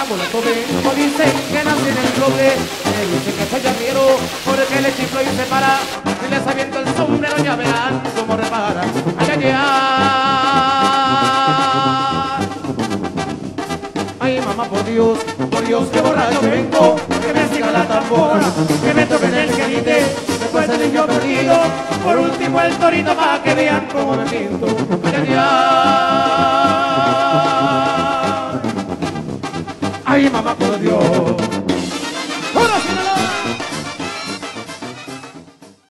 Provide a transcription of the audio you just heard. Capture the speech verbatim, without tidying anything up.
boleto vengo, dicen que nací en el roble. Me dicen que soy arriero, porque le chiflo y se para. Y les aviento el sombrero, ya verán cómo repara. Ay, ay, ay. Ay, mamá, por Dios, por Dios, que borracho vengo. Que me siga la tambora, que me toquen el querite. Después el niño perdido, por último el torito, para que vean cómo me pinto. Ay, ay, ay. Ay, mamá, por Dios.